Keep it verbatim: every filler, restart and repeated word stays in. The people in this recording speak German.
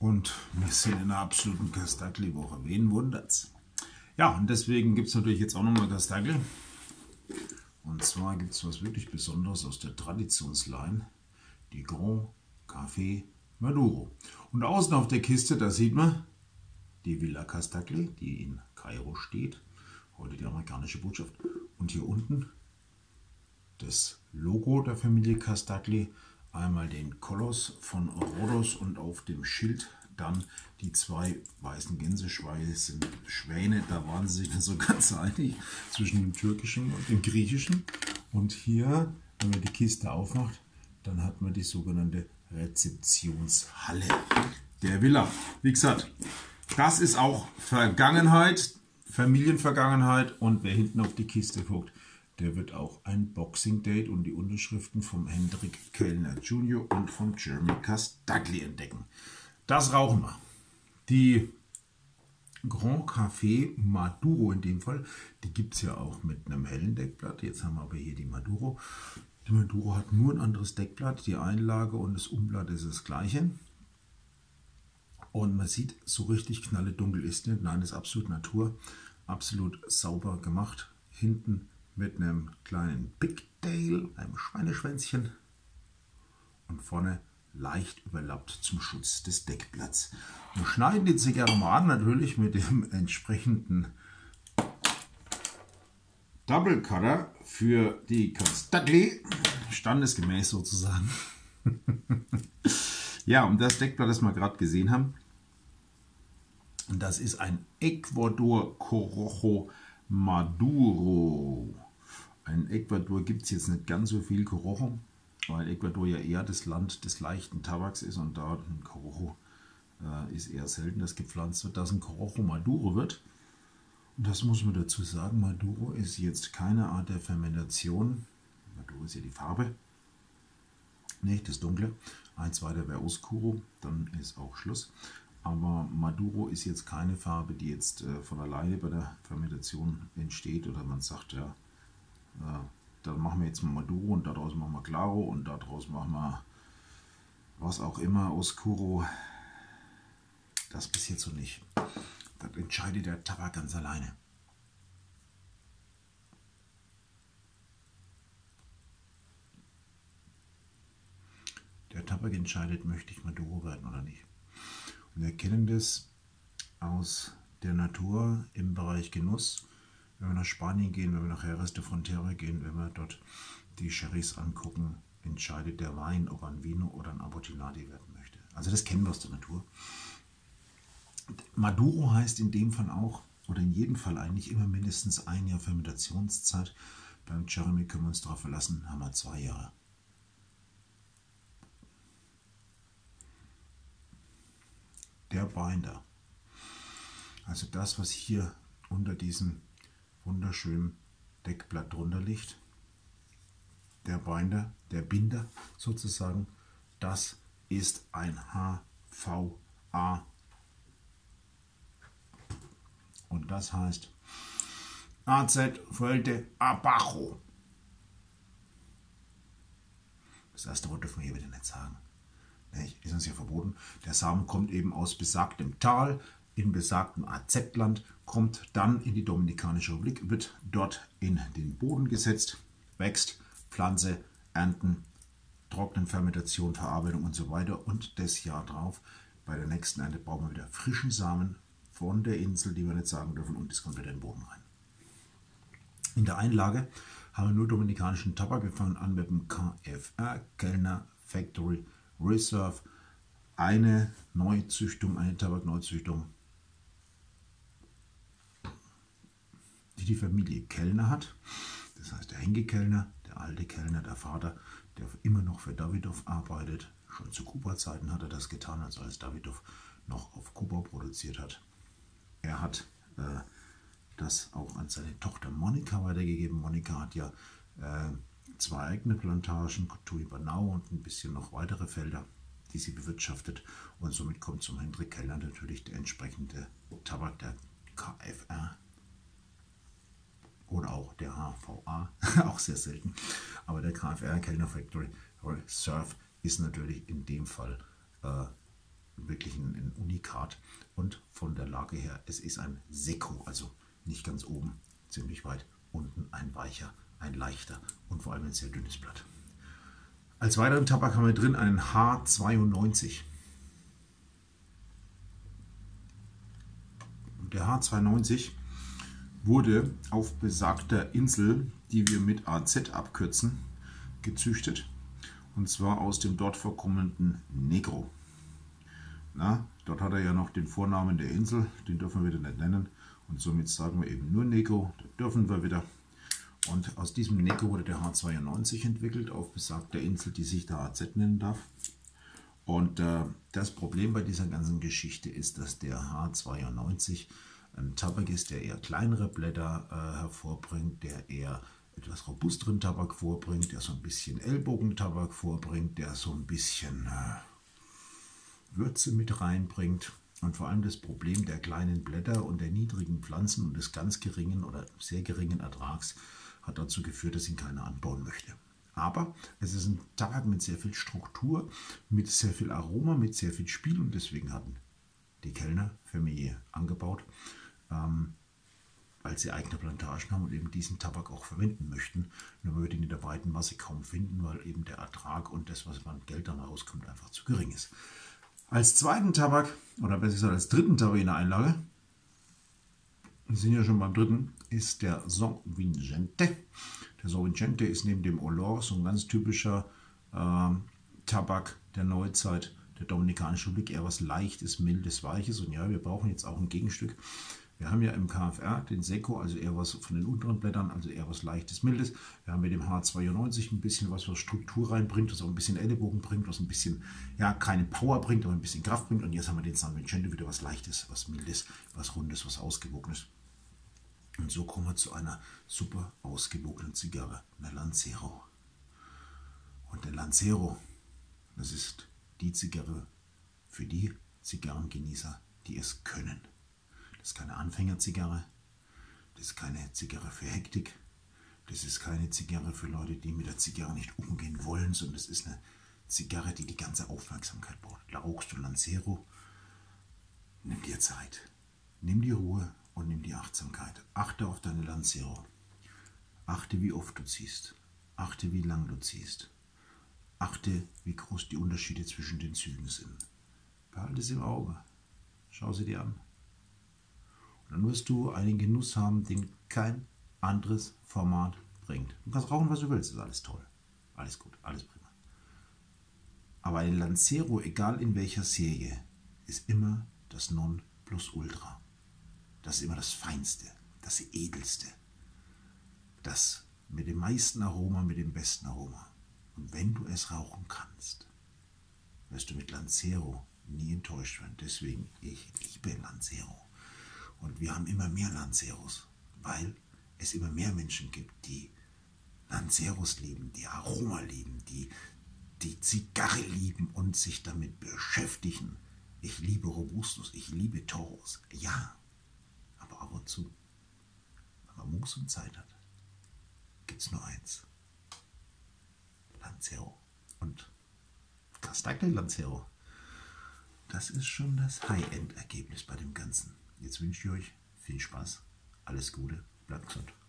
Und wir sind in einer absoluten Castagli-Woche. Wen wundert's? Ja, und deswegen gibt es natürlich jetzt auch nochmal Castagli. Und zwar gibt es was wirklich Besonderes aus der Traditionsline. Die Grand Café Maduro. Und außen auf der Kiste, da sieht man die Villa Castagli, die in Kairo steht. Heute die amerikanische Botschaft. Und hier unten das Logo der Familie Castagli. Einmal den Koloss von Rhodos und auf dem Schild dann die zwei weißen Gänseschwäne. Da waren sie sich nicht so ganz einig zwischen dem türkischen und dem griechischen. Und hier, wenn man die Kiste aufmacht, dann hat man die sogenannte Rezeptionshalle der Villa. Wie gesagt, das ist auch Vergangenheit, Familienvergangenheit. Und wer hinten auf die Kiste guckt, der wird auch ein Boxing Date und die Unterschriften vom Hendrik Kellner Junior und von Jeremy Castagli entdecken. Das rauchen wir. Die Grand Café Maduro in dem Fall, die gibt es ja auch mit einem hellen Deckblatt. Jetzt haben wir aber hier die Maduro. Die Maduro hat nur ein anderes Deckblatt. Die Einlage und das Umblatt ist das gleiche. Und man sieht, so richtig knalledunkel ist nicht. Nein, das ist absolut Natur. Absolut sauber gemacht. Hinten mit einem kleinen Pigtail, einem Schweineschwänzchen und vorne leicht überlappt zum Schutz des Deckblatts. Wir schneiden die Zigarre mal an, natürlich mit dem entsprechenden Double Cutter für die Castagli, standesgemäß sozusagen. Ja, und das Deckblatt, das wir gerade gesehen haben, das ist ein Ecuador Corojo Maduro. In Ecuador gibt es jetzt nicht ganz so viel Corojo, weil Ecuador ja eher das Land des leichten Tabaks ist und da ein Corojo äh, ist eher selten, dass gepflanzt wird, dass ein Corojo Maduro wird. Und das muss man dazu sagen, Maduro ist jetzt keine Art der Fermentation. Maduro ist ja die Farbe, nicht das Dunkle. Eins weiter wäre Oscuro, dann ist auch Schluss. Aber Maduro ist jetzt keine Farbe, die jetzt äh, von alleine bei der Fermentation entsteht oder man sagt, ja, äh, dann machen wir jetzt mal Maduro und daraus machen wir Claro und daraus machen wir was auch immer, Oscuro. Das passiert so nicht. Das entscheidet der Tabak ganz alleine. Der Tabak entscheidet, möchte ich Maduro werden oder nicht. Und wir kennen das aus der Natur im Bereich Genuss. Wenn wir nach Spanien gehen, wenn wir nach Jerez de Frontera gehen, wenn wir dort die Sherrys angucken, entscheidet der Wein, ob er ein Vino oder ein Amotinadi werden möchte. Also das kennen wir aus der Natur. Maduro heißt in dem Fall auch, oder in jedem Fall eigentlich immer mindestens ein Jahr Fermentationszeit. Beim Jeremy können wir uns darauf verlassen, haben wir zwei Jahre. Der Binder, also das, was hier unter diesem wunderschönen Deckblatt drunter liegt, der Binder, der Binder sozusagen, das ist ein H V A. Und das heißt A Z Fuerte Abajo. Das erste Wort dürfen wir hier wieder nicht sagen. Ist uns ja verboten. Der Samen kommt eben aus besagtem Tal, in besagtem A Z-Land, kommt dann in die Dominikanische Republik, wird dort in den Boden gesetzt, wächst, Pflanze, Ernten, Trocknen, Fermentation, Verarbeitung und so weiter. Und das Jahr drauf, bei der nächsten Ernte, brauchen wir wieder frischen Samen von der Insel, die wir nicht sagen dürfen, und das kommt wieder in den Boden rein. In der Einlage haben wir nur dominikanischen Tabak. Wir fangen an mit dem K F R, Kellner Factory Reserve, eine Neuzüchtung, eine Tabakneuzüchtung, die die Familie Kellner hat. Das heißt, der Henke Kellner, der alte Kellner, der Vater, der immer noch für Davidoff arbeitet. Schon zu Kuba-Zeiten hat er das getan, also als Davidoff noch auf Kuba produziert hat. Er hat äh, das auch an seine Tochter Monika weitergegeben. Monika hat ja äh, zwei eigene Plantagen, Tuibanau und ein bisschen noch weitere Felder, die sie bewirtschaftet. Und somit kommt zum Hendrik Kellner natürlich der entsprechende Tabak, der K F R oder auch der H V A, auch sehr selten. Aber der K F R, Kellner Factory Reserve, ist natürlich in dem Fall äh, wirklich ein, ein Unikat. Und von der Lage her, es ist ein Secco, also nicht ganz oben, ziemlich weit unten, ein weicher, ein leichter und vor allem ein sehr dünnes Blatt. Als weiteren Tabak haben wir drin einen H zweiundneunzig. Und der H zweiundneunzig wurde auf besagter Insel, die wir mit A Z abkürzen, gezüchtet. Und zwar aus dem dort vorkommenden Negro. Na, dort hat er ja noch den Vornamen der Insel, den dürfen wir wieder nicht nennen. Und somit sagen wir eben nur Negro, das dürfen wir wieder. Und aus diesem Negro wurde der H zweiundneunzig entwickelt, auf besagter Insel, die sich der A Z nennen darf. Und äh, das Problem bei dieser ganzen Geschichte ist, dass der H zweiundneunzig ein Tabak ist, der eher kleinere Blätter äh, hervorbringt, der eher etwas robusteren Tabak vorbringt, der so ein bisschen Ellbogentabak vorbringt, der so ein bisschen äh, Würze mit reinbringt. Und vor allem das Problem der kleinen Blätter und der niedrigen Pflanzen und des ganz geringen oder sehr geringen Ertrags hat dazu geführt, dass ihn keiner anbauen möchte. Aber es ist ein Tabak mit sehr viel Struktur, mit sehr viel Aroma, mit sehr viel Spiel und deswegen hatten die Kellner-Familie angebaut, ähm, weil sie eigene Plantagen haben und eben diesen Tabak auch verwenden möchten. Nur man wird ihn in der breiten Masse kaum finden, weil eben der Ertrag und das, was man Geld dann rauskommt, einfach zu gering ist. Als zweiten Tabak, oder besser gesagt als dritten Tabak in der Einlage, wir sind ja schon beim dritten, ist der Sanvigente. Der Sanvigente ist neben dem Olor so ein ganz typischer äh, Tabak der Neuzeit der Dominikanischen Republik, eher was Leichtes, Mildes, Weiches. Und ja, wir brauchen jetzt auch ein Gegenstück. Wir haben ja im K F R den Secco, also eher was von den unteren Blättern, also eher was Leichtes, Mildes. Wir haben mit dem H zweiundneunzig ein bisschen was, was Struktur reinbringt, was auch ein bisschen Ellenbogen bringt, was ein bisschen, ja, keine Power bringt, aber ein bisschen Kraft bringt. Und jetzt haben wir den Sanvigente wieder was Leichtes, was Mildes, was Rundes, was Ausgewogenes. Und so kommen wir zu einer super ausgewogenen Zigarre, einer Lancero. Und der Lancero, das ist die Zigarre für die Zigarrengenießer, die es können. Das ist keine Anfängerzigarre, das ist keine Zigarre für Hektik, das ist keine Zigarre für Leute, die mit der Zigarre nicht umgehen wollen, sondern das ist eine Zigarre, die die ganze Aufmerksamkeit braucht. Da rauchst du Lancero, nimm dir Zeit, nimm die Ruhe und nimm die Achtsamkeit. Achte auf deine Lancero, achte wie oft du ziehst, achte wie lang du ziehst, achte wie groß die Unterschiede zwischen den Zügen sind. Behalte sie im Auge, schau sie dir an. Dann wirst du einen Genuss haben, den kein anderes Format bringt. Du kannst rauchen, was du willst, ist alles toll. Alles gut, alles prima. Aber ein Lancero, egal in welcher Serie, ist immer das Nonplusultra. Das ist immer das Feinste, das Edelste. Das mit dem meisten Aroma, mit dem besten Aroma. Und wenn du es rauchen kannst, wirst du mit Lancero nie enttäuscht werden. Deswegen, ich liebe Lancero. Und wir haben immer mehr Lanceros, weil es immer mehr Menschen gibt, die Lanceros lieben, die Aroma lieben, die die Zigarre lieben und sich damit beschäftigen. Ich liebe Robustus, ich liebe Toros, ja, aber ab und zu, wenn man Muße und Zeit hat, gibt es nur eins, Lancero. Und Castagne Lancero, das ist schon das High-End-Ergebnis bei dem Ganzen. Jetzt wünsche ich euch viel Spaß, alles Gute, bleibt gesund.